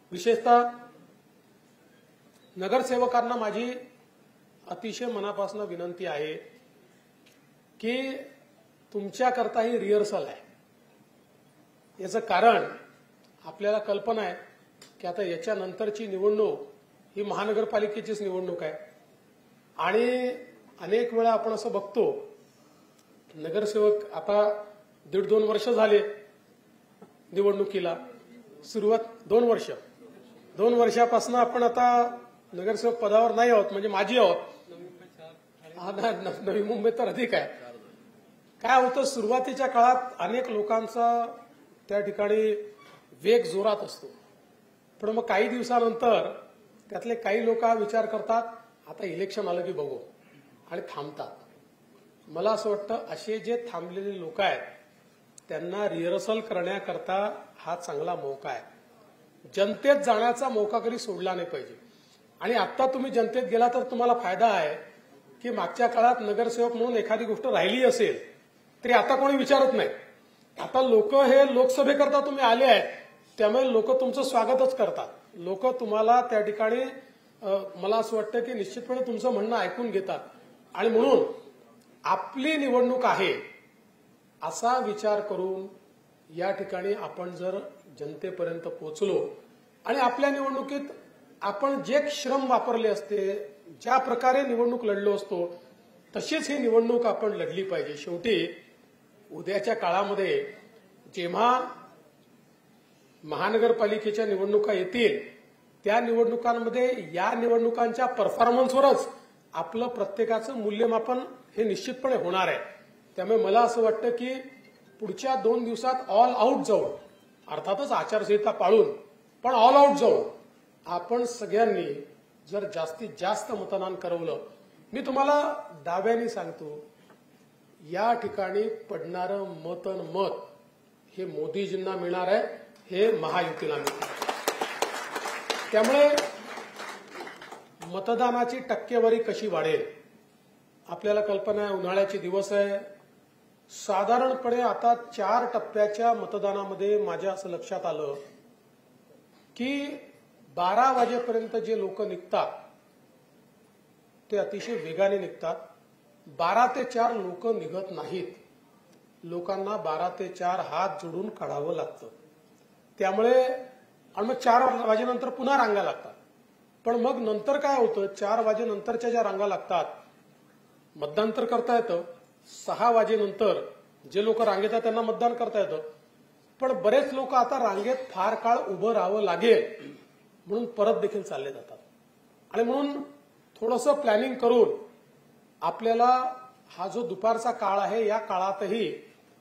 विशेषतः नगरसेवकांना माझी अतिशय मनापासून विनंती आहे की तुमच्याकरता ही रिहर्सल आहे। याचं कारण आपल्याला कल्पना आहे की आता याच्यानंतरची निवडणूक ही महानगरपालिकेचीच निवडणूक आहे आणि अनेक वेळा आपण असं बघतो नगरसेवक आता 1.5-2 वर्ष झाले निवडणुकीला सुरुवात 2 वर्ष 2 वर्षापासून आपण आता नगरसेवक पदावर नाही आहोत म्हणजे माझी आहोत। नवी मुंबई तर अधिक आहे। काय होतं सुरुवातीच्या काळात अनेक लोकांचा त्या ठिकाणी वेग जोरात असतो पण मग काही दिवसानंतर त्यातले काही लोक विचार करतात आता इलेक्शन आलं की बघू आणि थांबतात। मला असं वाटतं असे जे थांबलेले लोक आहेत त्यांना रिहर्सल करण्याकरता हा चांगला मौका आहे। जनतेत जाण्याचा मौका कधी सोडला नाही पाहिजे आणि आता तुम्ही जनतेत गेला तर तुम्हाला फायदा आहे की मागच्या काळात नगरसेवक म्हणून एखादी गोष्ट राहिली असेल तरी आता कोणी विचारत नाही। आता लोक हे लोकसभेकरता तुम्ही आले आहेत त्यामुळे लोक तुमचं स्वागतच करतात। लोक तुम्हाला त्या ठिकाणी मला असं वाटतं की निश्चितपणे तुमचं म्हणणं ऐकून घेतात आणि म्हणून आपली निवडणूक आहे असा विचार करून या ठिकाणी आपण जर जनतेपर्यंत पोहोचलो आणि आपल्या निवडणुकीत आपण जे श्रम वापरले असते ज्या प्रकारे निवडणूक लढलो असतो तशीच ही निवडणूक आपण लढली पाहिजे। शेवटी उद्याच्या काळामध्ये जेव्हा महानगरपालिकेच्या निवडणुका येतील त्या निवडणुकांमध्ये या निवडणुकांच्या परफॉर्मन्सवरच आपलं प्रत्येकाचं मूल्यमापन हे निश्चितपणे होणार आहे। त्यामुळे मला असं वाटतं की पुढच्या 2 दिवसात ऑल आउट जाऊन अर्थातच आचारसंहिता पाळून पण ऑल आउट जाऊन आपण सगळ्यांनी जर जास्तीत जास्त मतदान करवलं मी तुम्हाला दाव्याने सांगतो या ठिकाणी पडणारं मत हे मोदीजींना मिळणार आहे हे महायुतीला मिळणार। त्यामुळे मतदानाची टक्केवारी कशी वाढेल आपल्याला कल्पना आहे। उन्हाळ्याचे दिवस आहे साधारणपणे आता 4 टप्प्याच्या मतदानामध्ये माझ्या असं लक्षात आलं की 12 वाजेपर्यंत जे लोक निघतात ते अतिशय वेगाने निघतात। 12 ते 4 लोक निघत नाहीत। लोकांना 12 ते 4 हात जोडून काढावं लागतं। त्यामुळे आणि मग 4 वाजेनंतर पुन्हा रांगा लागतात। पण मग नंतर काय होतं 4 वाजेनंतरच्या ज्या रांगा लागतात मतदान तर करता येतं 6 वाजेनंतर जे लोक रांगेत आहेत त्यांना मतदान करता येतं पण बरेच लोक आता रांगेत फार काळ उभं राहावं लागेल म्हणून परत देखील चालले जातात आणि म्हणून थोडंसं प्लॅनिंग करून आपल्याला हा जो दुपारचा काळ आहे या काळातही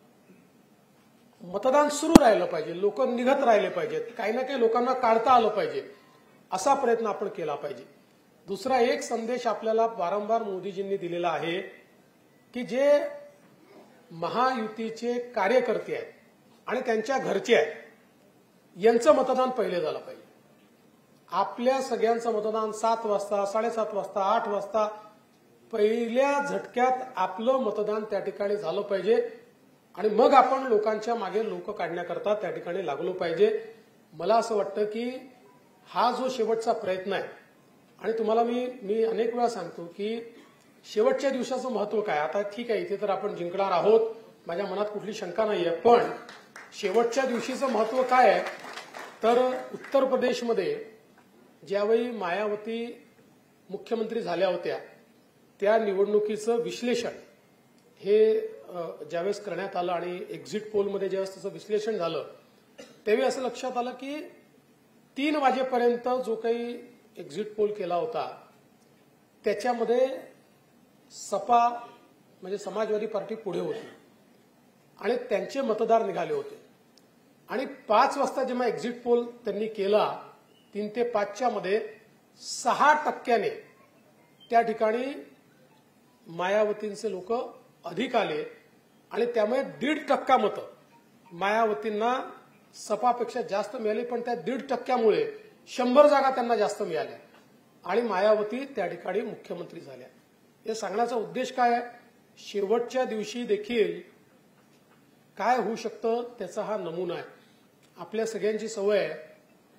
मतदान सुरू राहिलं पाहिजे। लोक निघत राहिले पाहिजेत काही ना काही लोकांना काढता आलं पाहिजे असा प्रयत्न आपण केला पाहिजे। दुसरा एक संदेश आपल्याला वारंवार मोदीजींनी दिलेला आहे की जे महायुतीचे कार्यकर्ते आहेत आणि त्यांच्या घरचे आहेत यांचं मतदान पहिले झालं पाहिजे। आपल्या सगळ्यांचं मतदान 7 वाजता 7:30 वाजता 8 वाजता पहिल्या झटक्यात आपलं मतदान त्या ठिकाणी झालं पाहिजे आणि मग आपण लोकांच्या मागे लोक काढण्याकरता त्या ठिकाणी लागलो पाहिजे। मला असं वाटतं की हा जो शेवटचा प्रयत्न आहे आणि तुम्हाला मी अनेक वेळा सांगतो की शेवटच्या दिवसाचं महत्व काय। आता ठीक आहे इथे तर आपण जिंकणार आहोत माझ्या मनात कुठली शंका नाहीये पण शेवटच्या दिवशीचं महत्व काय आहे तर उत्तर प्रदेशमध्ये ज्यावेळी मायावती मुख्यमंत्री झाल्या होत्या त्या निवडणुकीचं विश्लेषण हे ज्यावेळेस करण्यात आलं आणि एक्झिट पोलमध्ये ज्यावेळेस त्याचं विश्लेषण झालं त्यावेळी असं लक्षात आलं की 3 वाजेपर्यंत जो काही एक्झिट पोल केला होता त्याच्यामध्ये सपा म्हणजे समाजवादी पार्टी पुढे होती आणि त्यांचे मतदार निघाले होते आणि 5 वाजता जेव्हा एक्झिट पोल त्यांनी केला 3 ते 5च्या मध्ये 6% त्या ठिकाणी मायावतींचे लोक अधिक आले आणि त्यामुळे 1.5% मतं मायावतींना सपापेक्षा जास्त मिळाली पण त्या 1.5%मुळे 100 जागा त्यांना जास्त मिळाल्या आणि मायावती त्या ठिकाणी मुख्यमंत्री झाल्या। हे सांगण्याचा उद्देश काय आहे शेवटच्या दिवशी देखील काय होऊ शकतं त्याचा हा नमुना आहे। आपल्या सगळ्यांची सवय आहे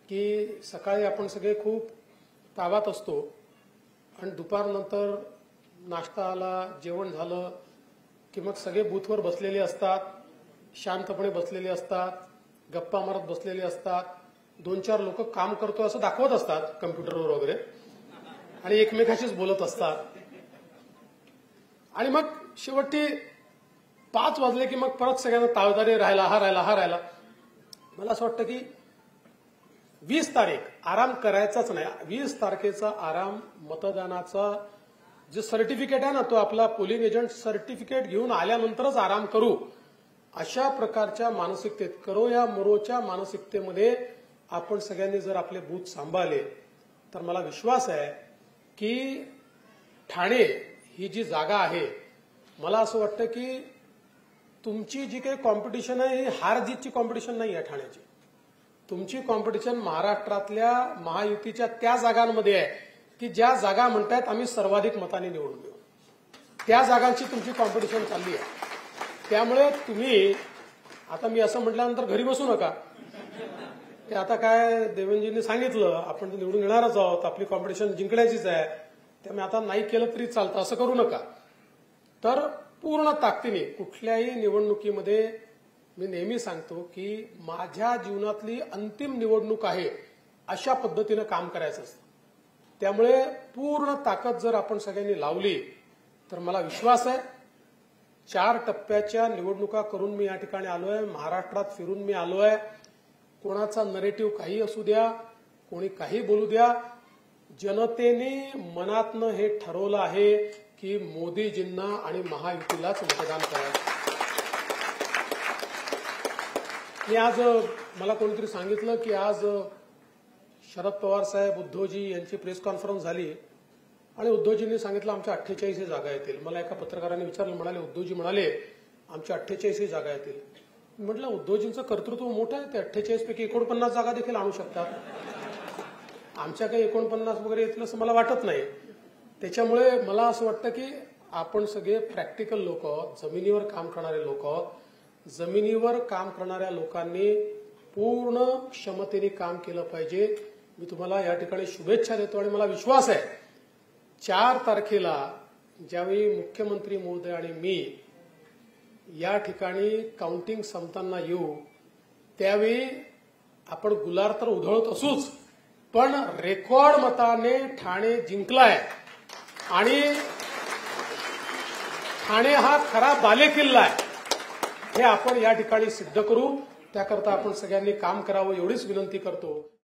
की सकाळी आपण सगळे खूप तावात असतो आणि दुपारनंतर नाश्ता आला, जेवण झालं की मग सगळे बूथवर बसलेले असतात, शांतपणे बसलेले असतात, गप्पा मारत बसलेले असतात, 2-4 लोक काम करतो असं दाखवत असतात कम्प्युटरवर वगैरे आणि एकमेकाशीच बोलत असतात. आणि मग शेवटी 5 वाजले की मग परत सगळ्यांना ताळदारी राहिला, हा राहिला. मला असं वाटतं की 20 तारीख आराम करायचाच नाही. 20 तारखेचा आराम मतदानाचा जे सर्टिफिकेट आहे ना, तो आपला पोलिंग एजंट सर्टिफिकेट घेऊन आल्यानंतरच आराम करू, अशा प्रकारच्या मानसिकतेत, करो या मरोच्या मानसिकतेमध्ये आपण सगळ्यांनी जर आपले बूथ सांभाळले तर मला विश्वास आहे की ठाणे ही जी जागा आहे, मला असं वाटतं की तुमची जी काही कॉम्पिटिशन आहे ही हार जीतची कॉम्पिटिशन नाही आहे ठाण्याची. तुमची कॉम्पिटिशन महाराष्ट्रातल्या महायुतीच्या त्या जागांमध्ये आहे की ज्या जागा म्हणतायत आम्ही सर्वाधिक मतांनी निवडून देऊ. त्या जागांची तुमची कॉम्पिटिशन चालली आहे. त्यामुळे तुम्ही आता मी असं म्हटल्यानंतर घरी बसू नका. ते आता काय देवेंद्रजींनी सांगितलं, आपण निवडून येणारच आहोत, आपली कॉम्पिटिशन जिंकण्याचीच आहे, त्यामुळे आता नाही केलं तरी चालतं असं करू नका. तर पूर्ण ताकदीने कुठल्याही निवडणुकीमध्ये मी नेहमी सांगतो की माझ्या जीवनातली अंतिम निवडणूक आहे अशा पद्धतीनं काम करायचं असतं. त्यामुळे पूर्ण ताकद जर आपण सगळ्यांनी लावली तर मला विश्वास आहे 4 टप्प्याच्या निवडणुका करून मी या ठिकाणी आलोय, महाराष्ट्रात फिरून मी आलोय. कोणाचा नरेटिव्ह काही असू द्या, कोणी काही बोलू द्या, जनतेने मनातनं हे ठरवलं आहे की मोदीजींना आणि महायुतीलाच मतदान करायचं. मी आज मला कोणीतरी सांगितलं की आज शरद पवार साहेब, उद्धवजी यांची प्रेस कॉन्फरन्स झाली आणि उद्धवजींनी सांगितलं आमच्या 48 जागा येतील. मला एका पत्रकाराने विचारलं, म्हणाले उद्धवजी म्हणाले आमच्या 48 जागा येतील. म्हटलं उद्धवजींचं कर्तृत्व मोठं आहे, ते 48 पैकी 49 जागा देखील आणू शकतात. आमच्या काही 49 वगैरे येतील असं मला वाटत नाही. त्याच्यामुळे मला असं वाटतं की आपण सगळे प्रॅक्टिकल लोक आहोत, जमिनीवर काम करणारे लोक आहोत. जमिनीवर काम करणाऱ्या लोकांनी पूर्ण क्षमतेने काम केलं पाहिजे. मी तुम्हाला या ठिकाणी शुभेच्छा देतो आणि मला विश्वास आहे 4 तारखेला ज्यावेळी मुख्यमंत्री महोदय आणि मी या ठिकाणी काउंटिंग संपताना येऊ त्यावेळी आपण गुलाल तर उधळत असूच, पण रेकॉर्ड मताने ठाणे जिंकलाय आणि ठाणे हा खरा बालेकिल्ला आहे हे आपण या ठिकाणी सिद्ध करू. त्याकरता आपण सगळ्यांनी काम करावं एवढीच विनंती करतो.